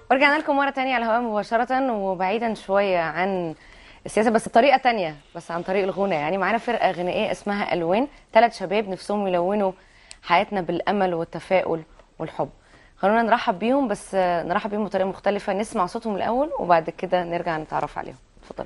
ورجعنا لكم مرة تانية على الهواء مباشرة وبعيدا شوية عن السياسة، بس بطريقة تانية، بس عن طريق الغنى. يعني معانا فرقة غنائية اسمها ألوان، 3 شباب نفسهم يلونوا حياتنا بالأمل والتفاؤل والحب. خلونا نرحب بيهم، بس نرحب بيهم بطريقة مختلفة، نسمع صوتهم الأول وبعد كده نرجع نتعرف عليهم. اتفضلوا.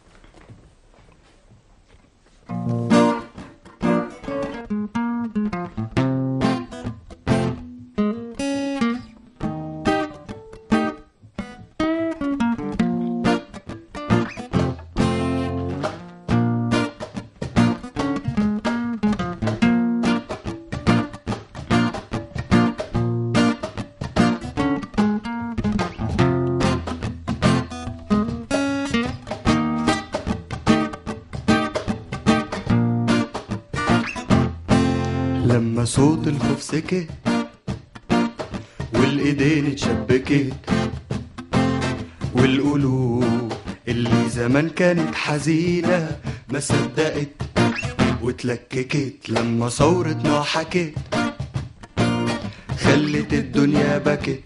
لما صوت الخوف سكت والايدين اتشبكت والقلوب اللي زمان كانت حزينة ما صدقت واتلككت، لما ثورتنا حكت خلت الدنيا بكت،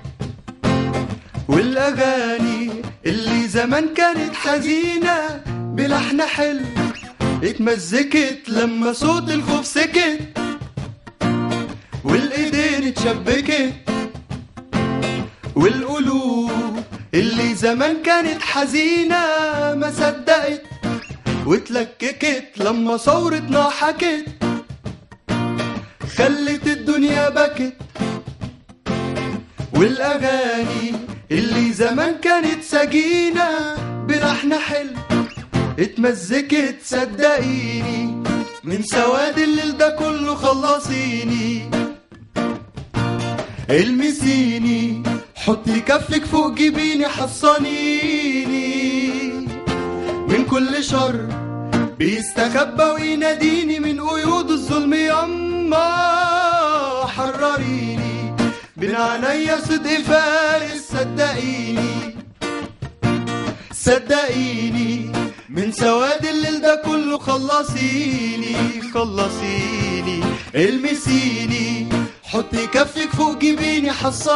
والاغاني اللي زمان كانت حزينة بلحن حلو اتمزكت. لما صوت الخوف سكت والايدين اتشبكت والقلوب اللي زمان كانت حزينة ما صدقت واتلككت، لما ثورتنا حكت خلت الدنيا بكت، والاغاني اللي زمان كانت سجينة بلحن حلو اتمزكت. صدقيني من سواد الليل ده كله خلصيني، المسيني حطي كفك فوق جبيني، حصنيني من كل شر بيستخبى ويناديني من قيود الظلم، يما حرريني بين عينيا صدق فارس. صدقيني صدقيني من سواد الليل ده كله خلصيني خلصيني، المسيني حطي كفك فوق جبيني،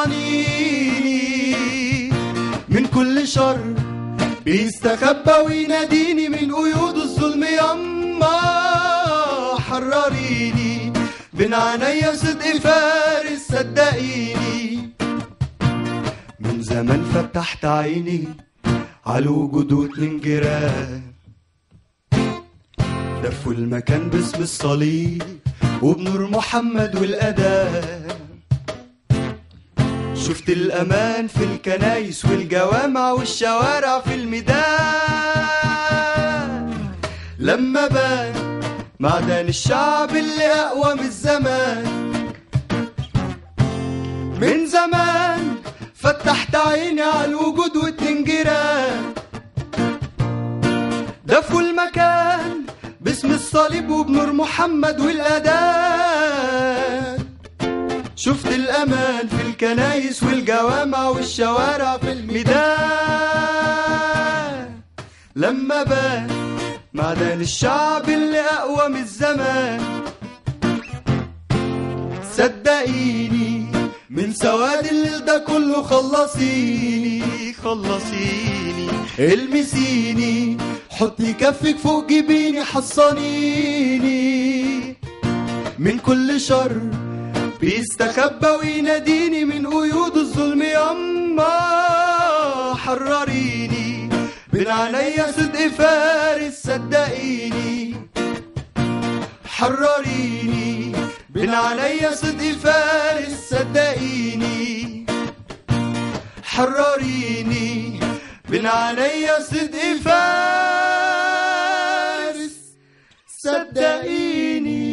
حصنيني من كل شر بيستخبى ويناديني من قيود الظلم، يما حرريني بين عينيا صدق فارس. صدقيني من زمان فتحت عيني على وجود 2 جيران دفوا المكان باسم الصليب وبنور محمد والأذان، شفت الأمان في الكنايس والجوامع والشوارع في الميدان، لما بان معدن الشعب اللي أقوى من الزمان. من زمان فتحت عيني على الوجود 2 جيران دفوا المكان باسم الصليب وبنور محمد والأذان، شفت الأمان في الكنايس والجوامع والشوارع في الميدان، لما بان معدن الشعب اللي أقوى من الزمان. صدقيني من سواد الليل ده كله خلصيني خلصيني، المسيني حطي كفك فوق جبيني، حصنيني من كل شر بيستخبى ويناديني من قيود الظلم، يما حرريني بين عينيا صدق فارس. صدقيني حرريني بين عينيا صدق فارس. صدقيني حرريني بين عينيا صدق فارس. صدقيني.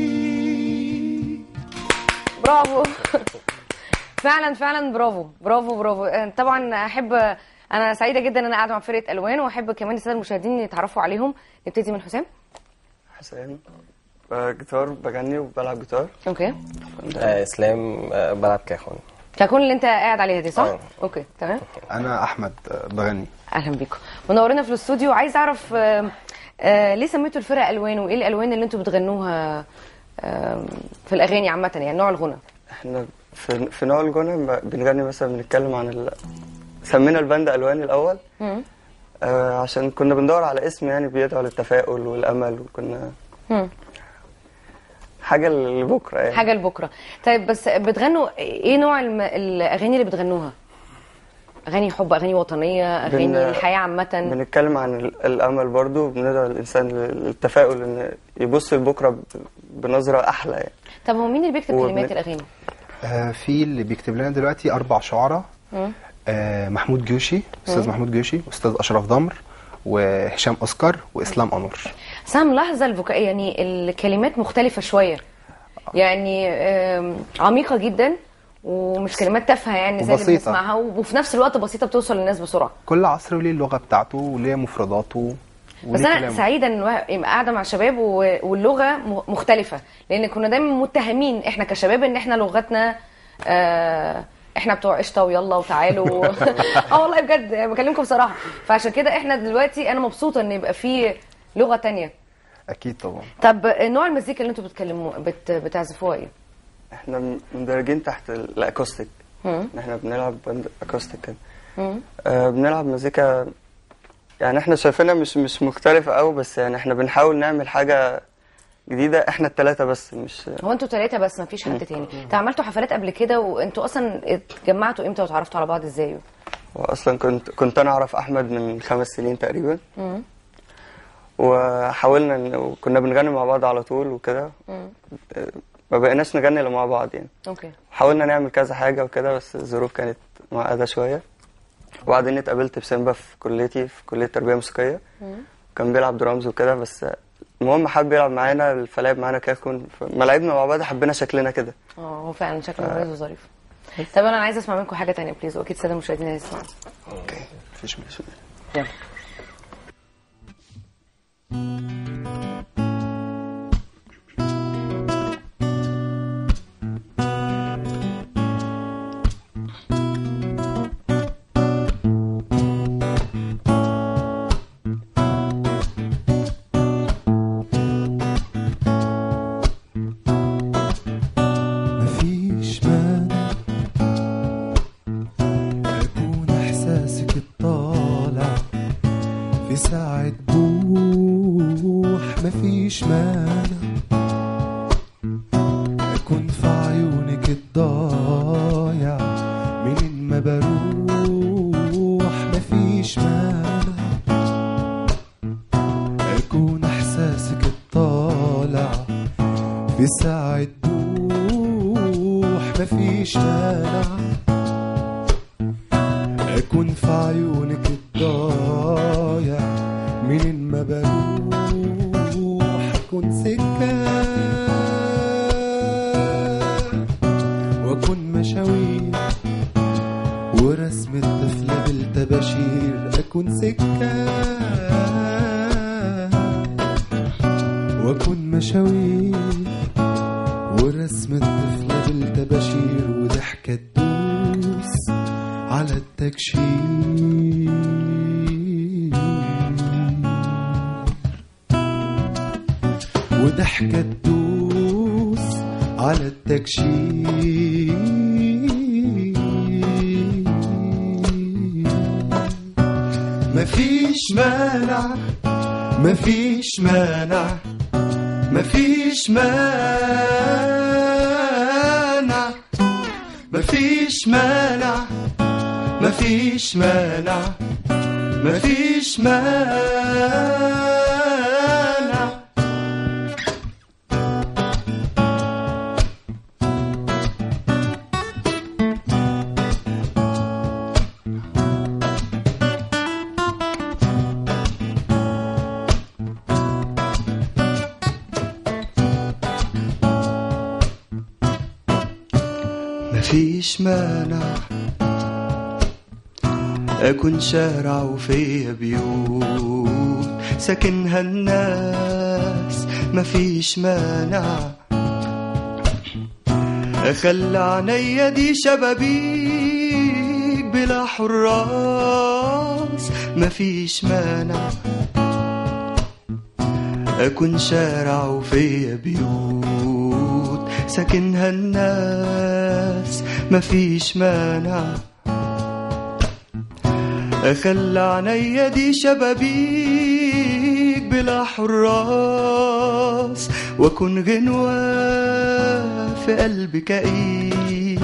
برافو. فعلا فعلا برافو برافو برافو. طبعا انا سعيده جدا ان انا قاعده مع فرقه الوان، واحب كمان الساده المشاهدين يتعرفوا عليهم. نبتدي من حسام. حسام جيتار، بغني وبلعب جيتار. اوكي. اسلام بلعب كاخون. كاكون اللي انت قاعد عليها دي صح؟ اوكي تمام. انا احمد بغني. اهلا بيكم، منورنا في الاستوديو. عايز اعرف ليه سميتوا الفرقه الوان، وايه الالوان اللي انتوا بتغنوها في الاغاني عامه، يعني نوع الغنى؟ احنا في نوع الغنى بنغني مثلا بنتكلم عن سمينا الباند ألوان الأول. عشان كنا بندور على اسم يعني بيدعو للتفاؤل والأمل، وكنا حاجة لبكرة يعني. حاجة لبكرة. طيب بس بتغنوا ايه نوع الأغاني اللي بتغنوها؟ أغاني حب، أغاني وطنية، أغاني الحياة عامة؟ بنتكلم عن الأمل برضو، بندعو الإنسان للتفاؤل إن يبص لبكرة بنظرة أحلى يعني. طب هو مين اللي بيكتب كلمات الأغاني؟ في اللي بيكتب لنا دلوقتي 4 شعراء. محمود جوشي، أستاذ محمود جوشي، أستاذ أشرف ضمر، وهشام أسكر، وإسلام أنور. بس أنا ملاحظة يعني الكلمات مختلفة شوية، يعني عميقة جدا ومش كلمات تافهة يعني زي اللي بنسمعها، وفي نفس الوقت بسيطة بتوصل للناس بسرعة. كل عصر وليه اللغة بتاعته وليه مفرداته. بس أنا سعيدة إن يبقى قاعدة مع شباب واللغة مختلفة، لأن كنا دايما متهمين إحنا كشباب إن إحنا لغتنا احنا بتوع قشطه ويلا وتعالوا. والله بجد بكلمكم بصراحه. فعشان كده احنا دلوقتي انا مبسوطه ان يبقى في لغه تانية. اكيد طبعا. طب نوع المزيكا اللي انتوا بتتكلموا بتعزفوها ايه؟ احنا مندرجين تحت الاكوستيك. احنا بنلعب اكوستيك كده. بنلعب مزيكا يعني احنا شايفينها مش مختلفه قوي، بس يعني احنا بنحاول نعمل حاجه جديده. احنا الثلاثه بس، مش هو انتوا 3 بس ما فيش حد تاني؟ انتوا عملتوا حفلات قبل كده؟ وانتوا اصلا اتجمعتوا امتى وتعرفتوا على بعض ازاي؟ واصلا كنت انا اعرف احمد من 5 سنين تقريبا. وحاولنا وكنا بنغني مع بعض على طول وكده. ما بقيناش نغني الا مع بعض يعني. اوكي. حاولنا نعمل كذا حاجه وكده، بس الظروف كانت معقده شويه. وبعدين اتقابلت بسيمبا في كليتي، في كليه تربيه موسيقيه. كان بيلعب درامز وكده، بس المهم حب يلعب معانا، فلعب معانا كاكون، ما لعبنا مع بعض حبينا شكلنا كده. هو فعلا شكله مميز وظريف. طب انا عايزه اسمع منكم حاجه تانية بليز، واكيد الساده المشاهدين هيسمعوا. اوكي مفيش مشكله. يلا. وضحكة تدوس على التكشيف. مفيش مانع مفيش مانع مفيش مانع مفيش مانع مفيش مانع مفيش مانع. مفيش مانع أكون شارع وفيا بيوت ساكنها الناس. مفيش مانع أخلي عينيا دي شبابيك بلا حراس. مفيش مانع أكون شارع وفيا بيوت ساكنها الناس مفيش مانع. أخلى عينيا دي شبابيك بلا حراس، وأكون غنوة في قلبي كئيب،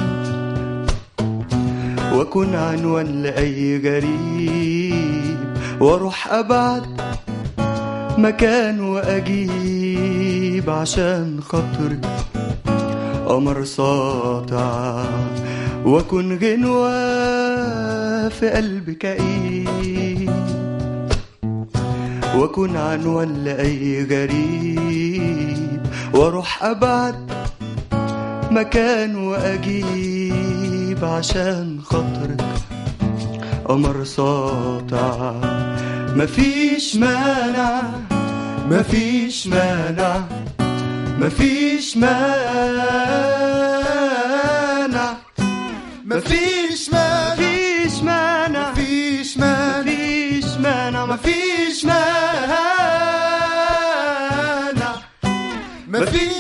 وأكون عنوان لأي غريب، وأروح أبعد مكان وأجيب عشان خاطرك قمر ساطع، وأكون غنوة في قلبي كئيب، وأكون عنوان لأي غريب، وأروح أبعد مكان وأجيب عشان خاطرك قمر ساطع. مفيش مانع مفيش مانع مفيش مانع مفيش مانع مفيش مانع مفيش مانع مفيش مانع مفيش مانع مفيش